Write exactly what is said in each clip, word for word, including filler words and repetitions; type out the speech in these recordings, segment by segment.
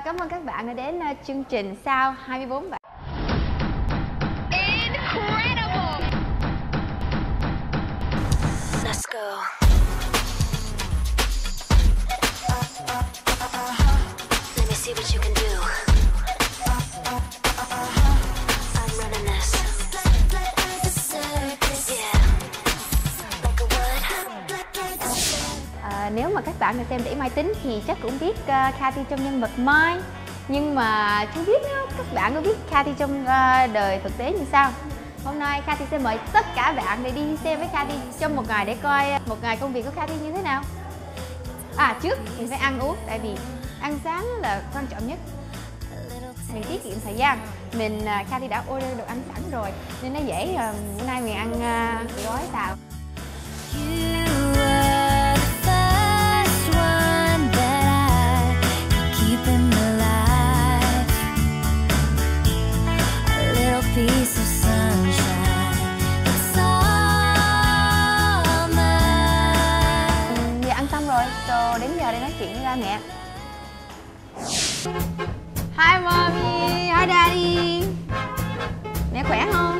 cảm ơn các bạn đã đến uh, chương trình Sao hai mươi bốn bạn. Incredible. Let's go. Let me see what you can do. I'm running this. Yeah. Like a what? À, nếu mà các bạn được xem Đẩy Mai Tính thì chắc cũng biết uh, Cathy trong nhân vật Mai. Nhưng mà không biết uh, các bạn có biết Cathy trong uh, đời thực tế như sao? Hôm nay Cathy sẽ mời tất cả bạn để đi xem với Cathy trong một ngày để coi một ngày công việc của Cathy như thế nào. À, trước mình phải ăn uống, tại vì ăn sáng là quan trọng nhất. Mình tiết kiệm thời gian. Mình uh, Cathy đã order đồ ăn sẵn rồi nên nó dễ. Uh, bữa nay mình ăn uh, gói xào. Piece of sunshine. It's all mine. Giờ ăn xong rồi, so đến giờ để nói chuyện với ba mẹ. Hi mommy, hi daddy. Mẹ khỏe không?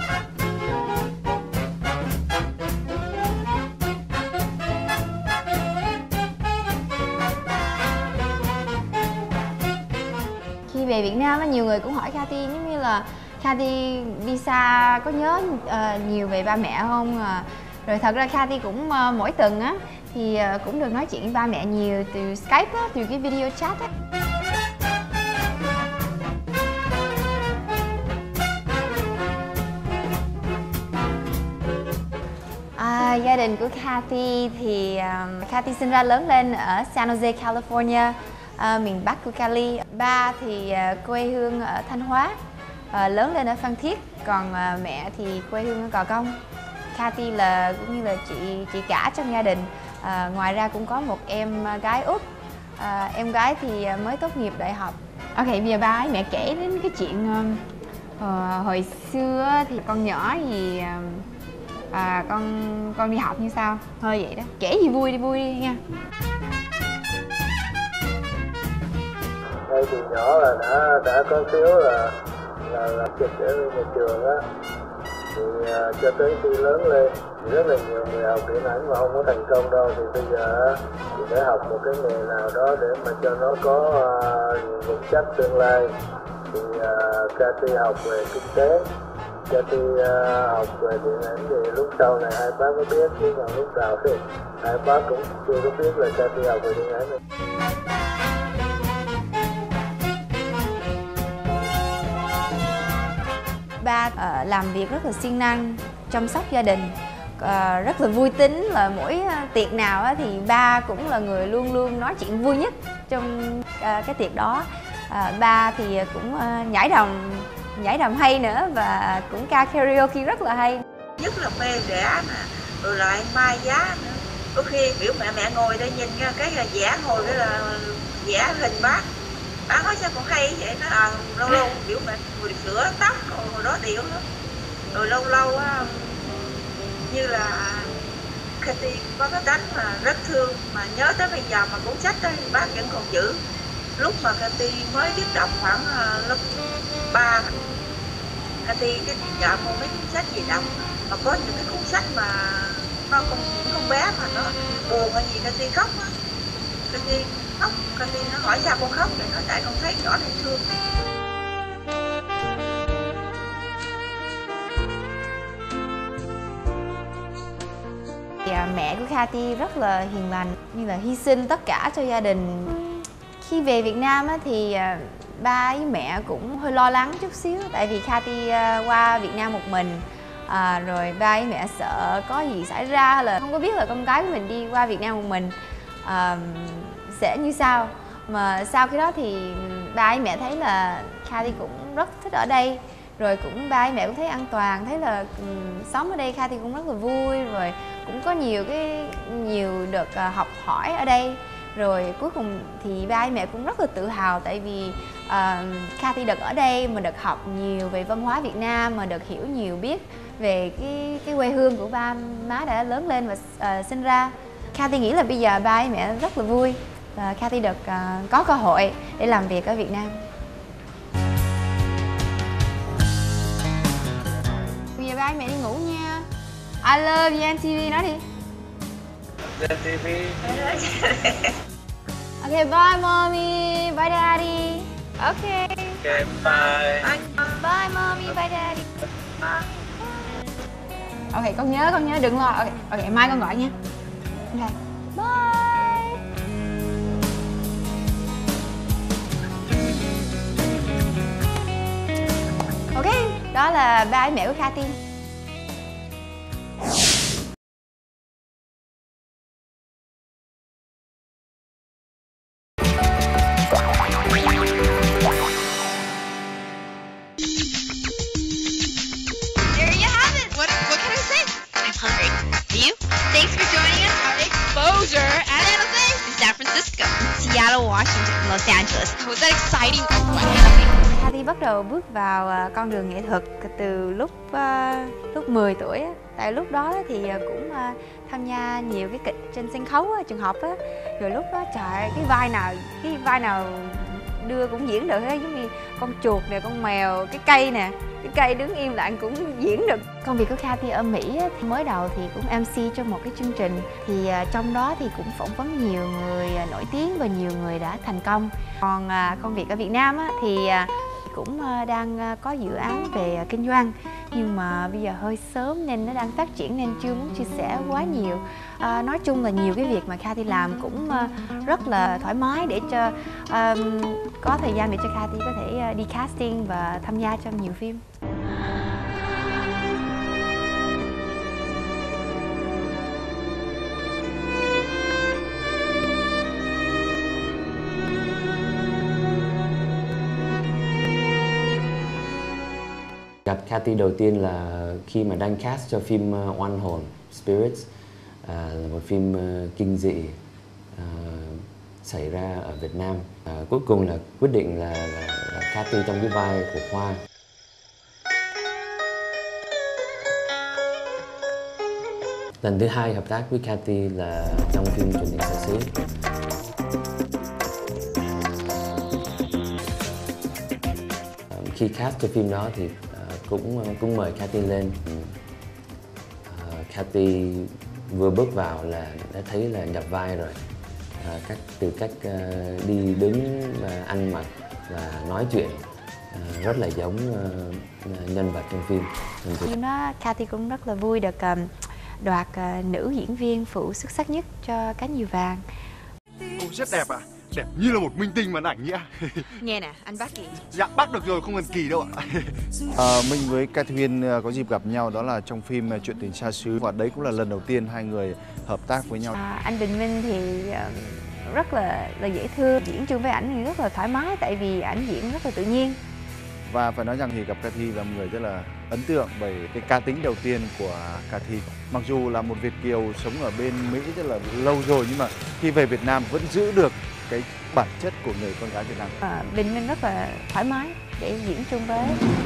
Khi về Việt Nam á, nhiều người cũng hỏi Cathy giống như là Cathy đi xa có nhớ uh, nhiều về ba mẹ không? Uh, rồi thật ra Cathy cũng uh, mỗi tuần á thì uh, cũng được nói chuyện với ba mẹ nhiều từ Skype á, từ cái video chat á. À, gia đình của Cathy thì um, Cathy sinh ra lớn lên ở San Jose, California, uh, miền Bắc của Cali. Ba thì uh, quê hương ở Thanh Hóa. À, lớn lên ở Phan Thiết, còn à, mẹ thì quê hương ở Gò Công. Cathy là cũng như là chị chị cả trong gia đình. À, ngoài ra cũng có một em gái út. À, em gái thì mới tốt nghiệp đại học. Ok, bây giờ ba ấy mẹ kể đến cái chuyện uh, hồi xưa thì con nhỏ gì à, con con đi học như sao, hơi vậy đó. Kể gì vui đi vui đi nha. Ngay từ nhỏ là đã đã có thiếu là là là trực ở nhà trường á, thì uh, cho tới khi lớn lên thì rất là nhiều người học điện ảnh mà không có thành công đâu, thì bây giờ thì phải học một cái nghề nào đó để mà cho nó có uh, vững chắc tương lai. Thì uh, Cathy học về kinh tế, Cathy uh, học về điện ảnh thì lúc sau này hai bác mới biết, chứ còn lúc đầu thì hai bác cũng chưa có biết là Cathy học về điện ảnh này. Ba uh, làm việc rất là siêng năng, chăm sóc gia đình, uh, rất là vui tính, là mỗi uh, tiệc nào uh, thì ba cũng là người luôn luôn nói chuyện vui nhất trong uh, cái tiệc đó. Uh, ba thì cũng uh, nhảy đầm, nhảy đầm hay nữa và cũng ca karaoke rất là hay. Nhất là mê vẽ nè, rồi lại mai giá nữa. Có khi biểu mẹ mẹ ngồi đây nhìn cái là vẽ, ngồi cái là vẽ hình bác. Bác nói sao còn hay vậy, nó à, lâu lâu biểu mẹ người sửa tóc rồi đó điệu nữa. Rồi lâu lâu á, như là Cathy có cái đánh mà rất thương, mà nhớ tới bây giờ mà cuốn sách đó bác vẫn còn giữ. Lúc mà Cathy mới biết đọc khoảng uh, lớp ba, Cathy cái chợ mua mấy cuốn sách gì đọc, mà có những cái cuốn sách mà nó con những con bé mà nó buồn hay gì Cathy khóc á. Cathy khóc, Cathy nó hỏi sao con khóc, để nó tại con thấy rõ này thương. Mẹ của Cathy rất là hiền lành, như là hy sinh tất cả cho gia đình. Khi về Việt Nam á, thì ba với mẹ cũng hơi lo lắng chút xíu, tại vì Cathy qua Việt Nam một mình. À, rồi ba với mẹ sợ có gì xảy ra, là không có biết là con gái của mình đi qua Việt Nam một mình à, sẽ như sao. Mà sau khi đó thì ba với mẹ thấy là Cathy cũng rất thích ở đây, rồi cũng ba với mẹ cũng thấy an toàn, thấy là um, sống ở đây Cathy cũng rất là vui, rồi cũng có nhiều cái nhiều được uh, học hỏi ở đây. Rồi cuối cùng thì ba với mẹ cũng rất là tự hào, tại vì uh, Cathy được ở đây mà được học nhiều về văn hóa Việt Nam, mà được hiểu nhiều biết về cái cái quê hương của ba má đã lớn lên và uh, sinh ra. Cathy nghĩ là bây giờ ba với mẹ rất là vui. Uh, uh, Cathy được uh, có cơ hội để làm việc ở Việt Nam. Bây giờ ba mẹ đi ngủ nha. I love you en ti vi, nói đi. Trên ti vi. Ok, bye mommy, bye daddy. Ok. Ok, bye. Bye mommy, bye daddy. Ok, con nhớ, con nhớ đừng lo. Ok, ok, mai con gọi nha. Ok, bye. Ok, đó là ba với mẹ của Cathy. There you have it. What, what can I say? I'm hungry. Are you? Thanks for joining us on Exposure at San Jose, in San Francisco, Seattle, Washington, Los Angeles. Was that exciting or what? Cathy bắt đầu bước vào à, con đường nghệ thuật từ lúc à, lúc mười tuổi á. Tại lúc đó thì à, cũng à, tham gia nhiều cái kịch trên sân khấu á, trường học á. Rồi lúc đó trời ơi, cái vai nào cái vai nào đưa cũng diễn được hết, giống như con chuột nè, con mèo, cái cây nè, cái cây đứng im lặng cũng diễn được. Công việc của Cathy ở Mỹ á, thì mới đầu thì cũng em xê trong một cái chương trình, thì à, trong đó thì cũng phỏng vấn nhiều người à, nổi tiếng và nhiều người đã thành công. Còn à, công việc ở Việt Nam á, thì à, cũng à, đang à, có dự án về à, kinh doanh, nhưng mà bây giờ hơi sớm nên nó đang phát triển nên chưa muốn chia sẻ quá nhiều. À, nói chung là nhiều cái việc mà Cathy làm cũng à, rất là thoải mái để cho à, có thời gian để cho Cathy có thể à, đi casting và tham gia trong nhiều phim. Gặp Cathy đầu tiên là khi mà đăng cast cho phim uh, Oan Hồn Spirits, uh, là một phim uh, kinh dị uh, xảy ra ở Việt Nam. Uh, cuối cùng là quyết định là, là, là Cathy trong cái vai của Khoa. Lần thứ hai hợp tác với Cathy là trong phim Truyền tình xa xứ. Uh, khi cast cho phim đó thì cũng cũng mời Cathy lên. uh, Cathy vừa bước vào là đã thấy là nhập vai rồi. uh, cách từ cách uh, đi đứng, uh, ăn mặc và nói chuyện uh, rất là giống uh, nhân vật trong phim. Phim đó Cathy cũng rất là vui được um, đoạt uh, nữ diễn viên phụ xuất sắc nhất cho Cánh Diều Vàng. Cô rất đẹp ạ, à? Đẹp như là một minh tinh màn ảnh nhá. Nghe nè, anh bác Kỳ. Dạ bác được rồi, không cần Kỳ đâu ạ. À, mình với Cathy Huyên có dịp gặp nhau đó là trong phim Chuyện tình xa xứ, và đấy cũng là lần đầu tiên hai người hợp tác với nhau. À, anh Bình Minh thì uh, rất là là dễ thương, diễn chung với ảnh thì rất là thoải mái tại vì ảnh diễn rất là tự nhiên. Và phải nói rằng thì gặp Cathy là một người rất là ấn tượng bởi cái cá tính đầu tiên của Cathy. Mặc dù là một Việt kiều sống ở bên Mỹ rất là lâu rồi, nhưng mà khi về Việt Nam vẫn giữ được cái bản chất của người con gái Việt Nam. À, Bình Minh rất là thoải mái để diễn chung với.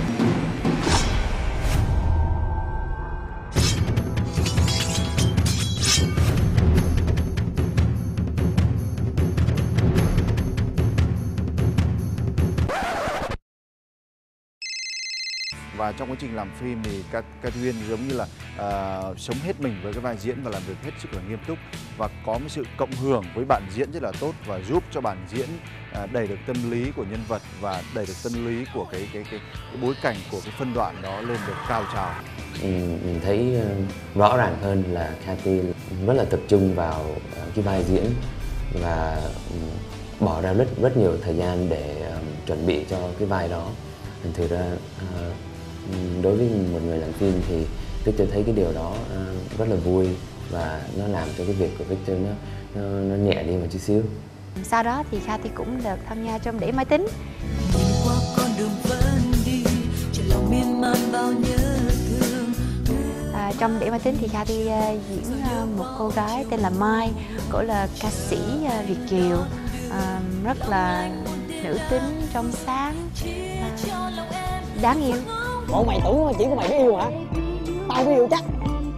Và trong quá trình làm phim thì Cathy Huyên giống như là uh, sống hết mình với cái vai diễn và làm việc hết sức là nghiêm túc, và có một sự cộng hưởng với bạn diễn rất là tốt và giúp cho bạn diễn uh, đẩy được tâm lý của nhân vật và đẩy được tâm lý của cái cái cái, cái bối cảnh của cái phân đoạn đó lên được cao trào. Ừ, mình thấy uh, rõ ràng hơn là Cathy rất là tập trung vào uh, cái vai diễn và um, bỏ ra rất rất nhiều thời gian để um, chuẩn bị cho cái vai đó. Thành thử ra uh, đối với một người làm phim thì Victor thấy cái điều đó uh, rất là vui, và nó làm cho cái việc của Victor nó nó, nó nhẹ đi một chút xíu. Sau đó thì Cathy cũng được tham gia trong Để Máy Tính. Qua con đường vẫn đi, trong lòng miên man bao nhớ thương. À, trong Để Máy Tính thì Cathy uh, diễn uh, một cô gái tên là Mai, cô là ca sĩ uh, Việt kiều, uh, rất là nữ tính, trong sáng, uh, đáng yêu. Bộ mày tưởng chỉ có mày biết yêu hả? Tao biết yêu chắc.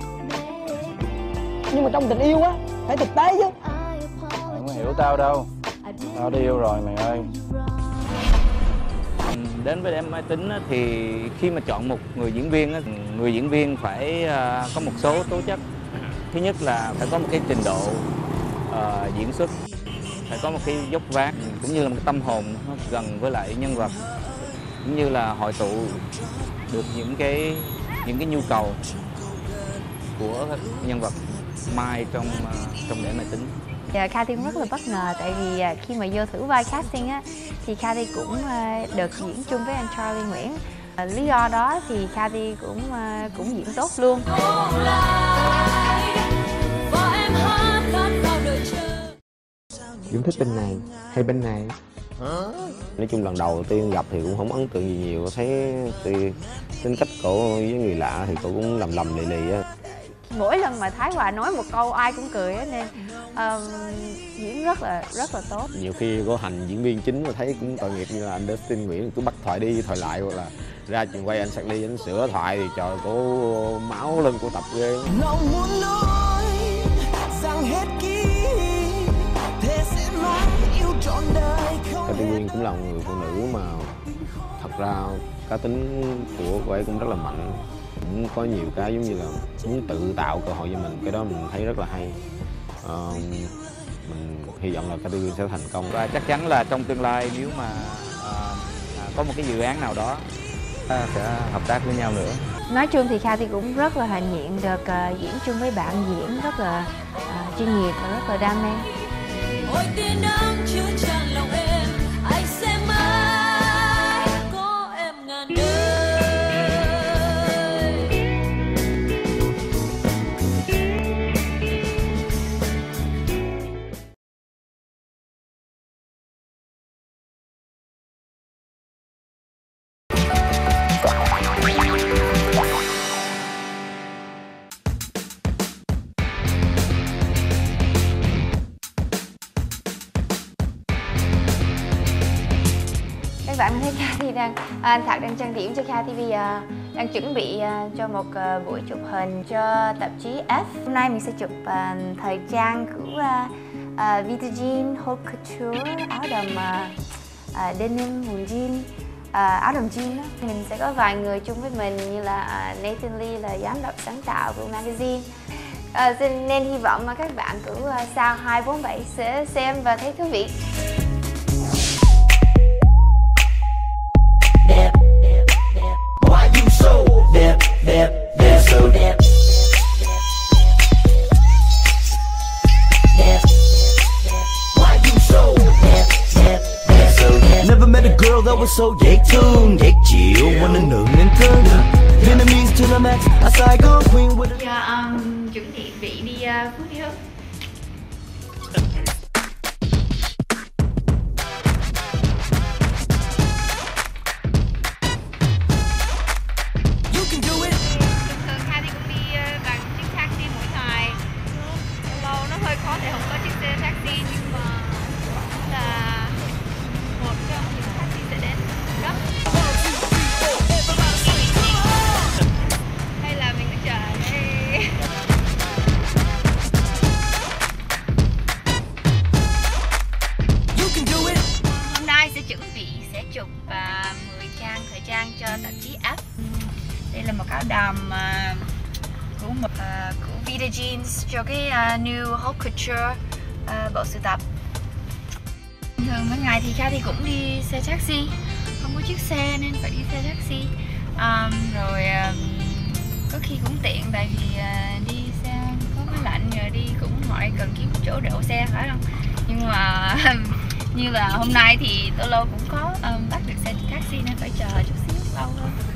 Nhưng mà trong tình yêu á, phải thực tế chứ. Mày không hiểu tao đâu. Tao đi yêu rồi mày ơi. Đến với Đêm Máy Tính thì khi mà chọn một người diễn viên, người diễn viên phải có một số tố chất. Thứ nhất là phải có một cái trình độ uh, diễn xuất, phải có một cái dốc vác cũng như là một cái tâm hồn nó gần với lại nhân vật, cũng như là hội tụ được những cái những cái nhu cầu của nhân vật Mai trong uh, trong Để Máy Tính. Dạ, Cathy cũng rất là bất ngờ tại vì khi mà vô thử vai casting á thì Cathy cũng được diễn chung với anh Charlie Nguyễn. Lý do đó thì Cathy cũng cũng diễn tốt luôn. Dũng thích bên này hay bên này? Nói chung lần đầu tiên gặp thì cũng không ấn tượng gì nhiều, thấy thì tính cách cổ với người lạ thì cổ cũng lầm lầm lì lì á. Mỗi lần mà Thái Hòa nói một câu ai cũng cười á, nên um, diễn rất là rất là tốt. Nhiều khi có hành diễn viên chính mà thấy cũng tội nghiệp, như là anh Dustin Nguyễn cứ bắt thoại đi thoại lại, hoặc là ra trường quay anh Charlie anh sửa thoại thì trời, cổ máu lên cổ tập ghê. Lòng muốn nói rằng hết ký thế sẽ mãi yêu trọn đời. Cathy Quyên cũng là một người phụ nữ mà thật ra cá tính của cô ấy cũng rất là mạnh, cũng có nhiều cái giống như là muốn tự tạo cơ hội cho mình, cái đó mình thấy rất là hay. Uh, mình hy vọng là Cathy Quyên sẽ thành công và chắc chắn là trong tương lai nếu mà uh, có một cái dự án nào đó ta sẽ hợp tác với nhau nữa. Nói chung thì Cathy cũng rất là hạnh diện được uh, diễn chung với bạn diễn rất là uh, chuyên nghiệp và rất là đam mê. Ôi tia nắng chứa tràn lòng em, anh sẽ mãi có em ngàn đời. Các bạn thấy Cathy đang, anh Thạc đang trang điểm cho Cathy bây giờ, đang chuẩn bị uh, cho một uh, buổi chụp hình cho tạp chí F. Hôm nay mình sẽ chụp uh, thời trang của uh, uh, Vita Jean Haute Couture, áo đầm uh, uh, denim, quần jean, uh, áo đầm jean đó. Mình sẽ có vài người chung với mình như là uh, Nathan Lee là giám đốc sáng tạo của magazine. Uh, nên hy vọng mà các bạn của uh, Sao hai bốn bảy sẽ xem và thấy thú vị. Đẹp, đẹp, đẹp. Why you so đẹp, đẹp, đẹp, so đẹp. Đẹp, đẹp. Why you so đẹp, đẹp, đẹp, so đẹp. Never met a girl that was so dễ thương, dễ chịu, wanna nương nên thương. Vietnamese to the max, a Saigon queen with a... Cho um, chuẩn bị vị đi uh, Phú Hiếu. Chụp uh, mười trang thời trang cho tạp chí F. Đây là một áo đầm uh, của một uh, của Vita Jeans cho cái uh, New Haute Couture uh, bộ sưu tập. Thường mỗi ngày thì Cathy cũng đi xe taxi, không có chiếc xe nên phải đi xe taxi. Um, rồi um, có khi cũng tiện tại vì uh, đi xe có máy lạnh, rồi đi cũng hỏi cần kiếm chỗ đậu xe phải không? Nhưng mà như là hôm nay thì tôi lâu cũng có um, bắt được xe taxi nên phải chờ chút xíu lâu hơn.